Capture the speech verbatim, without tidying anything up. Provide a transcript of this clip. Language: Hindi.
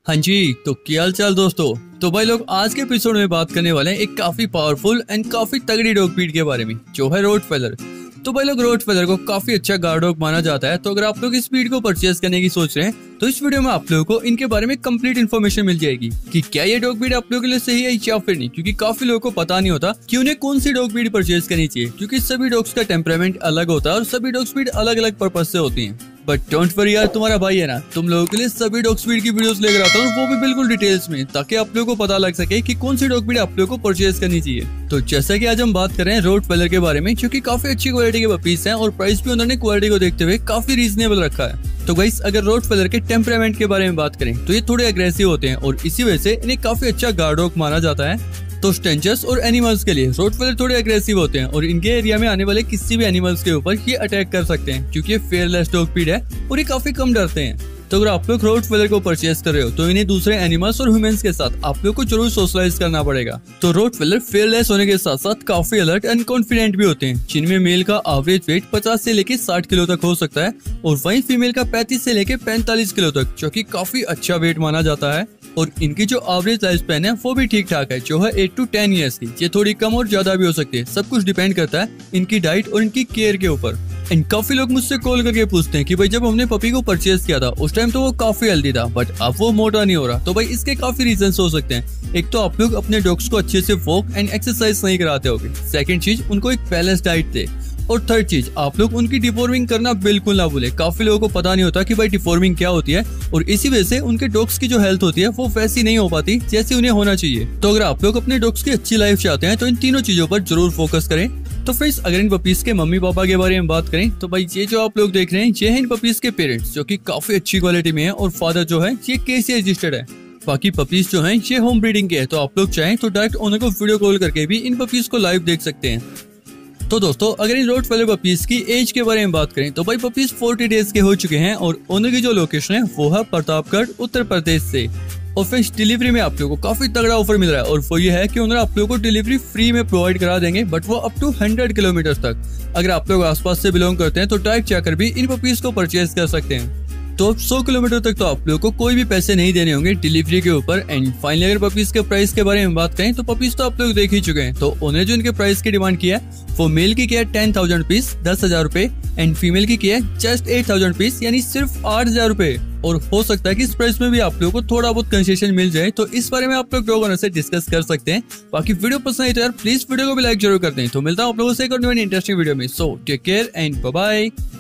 हाँ जी, तो क्या हाल चाल दोस्तों। तो भाई लोग आज के एपिसोड में बात करने वाले हैं एक काफी पावरफुल एंड काफी तगड़ी डॉग ब्रीड के बारे में, जो है रोटवेलर। तो भाई लोग रोटवेलर को काफी अच्छा गार्ड डॉग माना जाता है। तो अगर आप लोग इस ब्रीड को परचेज करने की सोच रहे हैं तो इस वीडियो में आप लोगों को इनके बारे में कंप्लीट इन्फॉर्मेशन मिल जाएगी कि क्या ये डॉग ब्रीड आप लोगों के लिए सही है या फिर नहीं, क्योंकि काफी लोगों को पता नहीं होता कि उन्हें कौन सी डॉग ब्रीड परचेज करनी चाहिए, क्योंकि सभी डॉग्स का टेम्परामेंट अलग होता है और सभी डॉग ब्रीड अलग अलग पर्पज से होती है। बट डोंट वरी यार, तुम्हारा भाई है ना, तुम लोगों के लिए सभी डॉग ब्रीड की वीडियोस लेकर आता हूँ, वो भी बिल्कुल डिटेल्स में, ताकि आप लोगों को पता लग सके कि कौन सी डॉग ब्रीड आप लोगों को परचेज करनी चाहिए। तो जैसा कि आज हम बात कर रहे हैं रोटवेलर के बारे में, जो कि काफी अच्छी क्वालिटी के पपीज हैं और प्राइस भी उन्होंने क्वालिटी को देखते हुए काफी रीजनेबल रखा है। तो गाइस, अगर रोटवेलर के टेम्परामेंट के बारे में बात करें तो ये थोड़े अग्रेसिव होते हैं और इसी वजह से इन्हें काफी अच्छा गार्ड डॉग माना जाता है। तो स्ट्रेंजर्स और एनिमल्स के लिए रोटवेलर थोड़े अग्रेसिव होते हैं और इनके एरिया में आने वाले किसी भी एनिमल्स के ऊपर ये अटैक कर सकते हैं, क्योंकि ये फेयरलेस डॉग ब्रीड है और ये काफी कम डरते हैं। तो अगर आप लोग रोटवेलर को परचेज कर रहे हो तो इन्हें दूसरे एनिमल्स और ह्यूमंस के साथ आप लोग को जरूर सोशलाइज करना पड़ेगा। तो रोटवेलर फेयरलेस होने के साथ साथ काफी अलर्ट एंड कॉन्फिडेंट भी होते हैं, जिनमें मेल का एवरेज वेट पचास से लेके साठ किलो तक हो सकता है और वहीं फीमेल का पैंतीस से लेके पैंतालीस किलो तक, जो कि काफी अच्छा वेट माना जाता है। और इनकी जो एवरेज लाइफ स्पैन है वो भी ठीक ठाक है, जो है एट टू टेन ईयर्स की। ये थोड़ी कम और ज्यादा भी हो सकती है, सब कुछ डिपेंड करता है इनकी डाइट और इनकी केयर के ऊपर। एंड काफी लोग मुझसे कॉल करके पूछते हैं कि भाई जब हमने पपी को परचेज किया था उस टाइम तो वो काफी हेल्दी था, बट अब वो मोटा नहीं हो रहा। तो भाई इसके काफी रीजंस हो सकते हैं। एक तो आप लोग अपने डॉग्स को अच्छे से वॉक एंड एक्सरसाइज नहीं कराते होगे। सेकंड चीज, उनको एक बैलेंस डाइट दे। और थर्ड चीज, आप लोग उनकी डिफॉर्मिंग करना बिल्कुल ना भूले। काफी लोगों को पता नहीं होता कि भाई डिफॉर्मिंग क्या होती है और इसी वजह से उनके डॉग्स की जो हेल्थ होती है वो वैसी नहीं हो पाती जैसी उन्हें होना चाहिए। तो अगर आप लोग अपने डॉग्स की अच्छी लाइफ चाहते हैं तो इन तीनों चीजों पर जरूर फोकस करें। तो फ्रेंड्स, अगर इन पपीज के मम्मी पापा के बारे में बात करें तो भाई ये जो आप लोग देख रहे हैं ये है इन पपीज के पेरेंट्स, जो कि काफी अच्छी क्वालिटी में है, और फादर जो है ये केसी रजिस्टर्ड है। बाकी पपीज जो हैं ये होम ब्रीडिंग के हैं, तो आप लोग चाहें तो डायरेक्ट ओनर को वीडियो कॉल करके भी इन पपीज को लाइव देख सकते हैं। तो दोस्तों, अगर इन रोटवेलर पपीज की एज के बारे में बात करें तो भाई पपीज चालीस डेज के हो चुके हैं और ओनर की जो लोकेशन है वो है प्रतापगढ़, उत्तर प्रदेश से। और फ्रेंड्स, डिलीवरी में आप लोगों को काफी तगड़ा ऑफर मिल रहा है और वो ये है कि ओनर आप लोगों को डिलीवरी फ्री में प्रोवाइड करा देंगे, बट वो अप टू हंड्रेड किलोमीटर तक। अगर आप लोग आसपास से बिलोंग करते हैं तो डायरेक्ट जाकर भी इन पपीज को परचेज कर सकते हैं। तो अब सौ किलोमीटर तक तो आप लोगों को कोई भी पैसे नहीं देने होंगे डिलीवरी के ऊपर। एंड फाइनली अगर पपीज के प्राइस के बारे में बात करें तो पपीज तो आप लोग देख ही चुके हैं। तो उन्हें जो इनके प्राइस की डिमांड किया है वो मेल की किया है टेन थाउजेंड रुपीज, दस हजार रूपए, एंड फीमेल की किया है जस्ट एट थाउजेंड रुपीज, यानी सिर्फ आठ हजार रूपए। और हो सकता है कि इस प्राइस में भी आप लोगों को थोड़ा बहुत कंसेशन मिल जाए, तो इस बारे में आप लोग डॉग ओनर से डिस्कस कर सकते हैं। बाकी वीडियो पसंद आई तो यार प्लीज वीडियो को भी लाइक जरूर कर दें। तो मिलता हूँ आप लोगों से एक और न्यू इंटरेस्टिंग वीडियो में। So take care and bye bye.